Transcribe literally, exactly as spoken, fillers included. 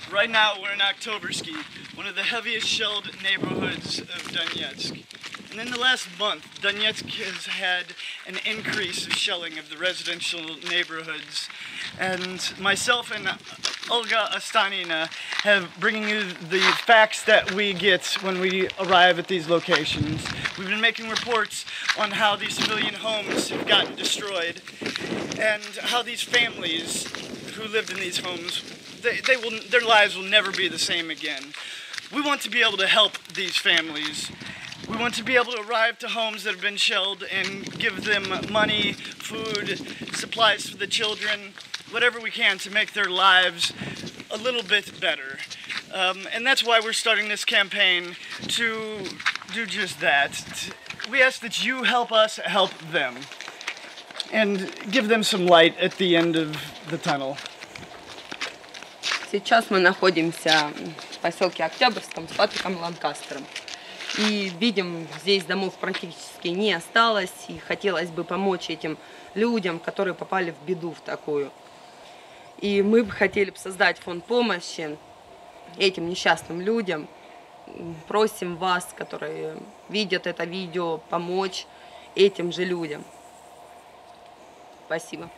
Right now we're in Oktoberski, one of the heaviest shelled neighborhoods of Donetsk. And in the last month, Donetsk has had an increase of shelling of the residential neighborhoods. And myself and Olga Astanina have bringing you the facts that we get when we arrive at these locations. We've been making reports on how these civilian homes have gotten destroyed and how these families who lived in these homes, they, they will, their lives will never be the same again. We want to be able to help these families. We want to be able to arrive to homes that have been shelled and give them money, food, supplies for the children, whatever we can to make their lives a little bit better. Um, and that's why we're starting this campaign to do just that. We ask that you help us help them and give them some light at the end of the tunnel. Сейчас мы находимся в поселке Октябрьском с Патриком Ланкастером. И видим, здесь домов практически не осталось. И хотелось бы помочь этим людям, которые попали в беду в такую. И мы бы хотели создать фонд помощи этим несчастным людям. Просим вас, которые видят это видео, помочь этим же людям. Спасибо.